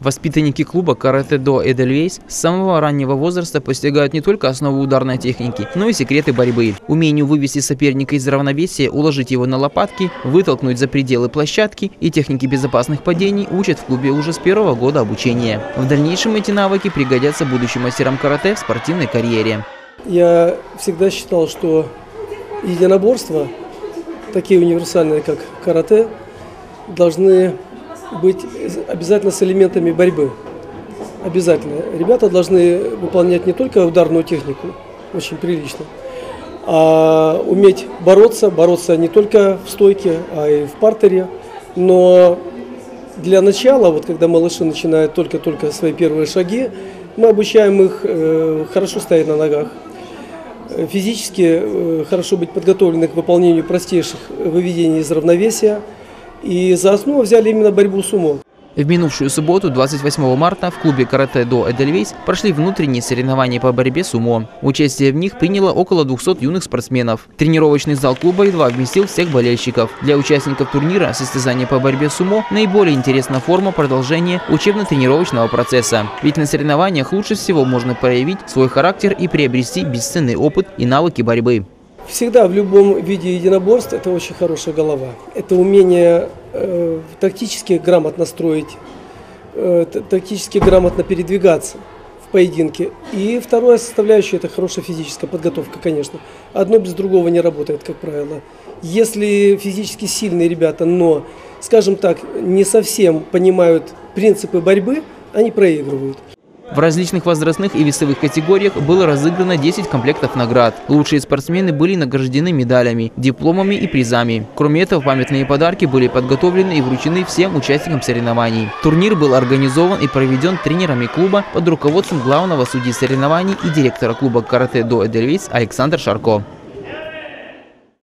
Воспитанники клуба каратэ-до Эдельвейс с самого раннего возраста постигают не только основы ударной техники, но и секреты борьбы. Умению вывести соперника из равновесия, уложить его на лопатки, вытолкнуть за пределы площадки и техники безопасных падений учат в клубе уже с первого года обучения. В дальнейшем эти навыки пригодятся будущим мастерам каратэ в спортивной карьере. Я всегда считал, что единоборства, такие универсальные, как каратэ, должны быть обязательно с элементами борьбы. Обязательно. Ребята должны выполнять не только ударную технику, очень прилично, а уметь бороться не только в стойке, а и в партере. Но для начала, вот когда малыши начинают только свои первые шаги, мы обучаем их хорошо стоять на ногах, физически хорошо быть подготовлены к выполнению простейших выведений из равновесия. И за основу взяли именно борьбу сумо. В минувшую субботу, 28 марта, в клубе каратэ-до Эдельвейс прошли внутренние соревнования по борьбе сумо. Участие в них приняло около 200 юных спортсменов. Тренировочный зал клуба едва вместил всех болельщиков. Для участников турнира состязания по борьбе сумо наиболее интересна форма продолжения учебно-тренировочного процесса. Ведь на соревнованиях лучше всего можно проявить свой характер и приобрести бесценный опыт и навыки борьбы. Всегда в любом виде единоборств это очень хорошая голова. Это умение тактически грамотно строить, тактически грамотно передвигаться в поединке. И вторая составляющая – это хорошая физическая подготовка, конечно. Одно без другого не работает, как правило. Если физически сильные ребята, но, скажем так, не совсем понимают принципы борьбы, они проигрывают. В различных возрастных и весовых категориях было разыграно 10 комплектов наград. Лучшие спортсмены были награждены медалями, дипломами и призами. Кроме этого, памятные подарки были подготовлены и вручены всем участникам соревнований. Турнир был организован и проведен тренерами клуба под руководством главного судьи соревнований и директора клуба каратэ-до Эдельвейс Александра Шарко.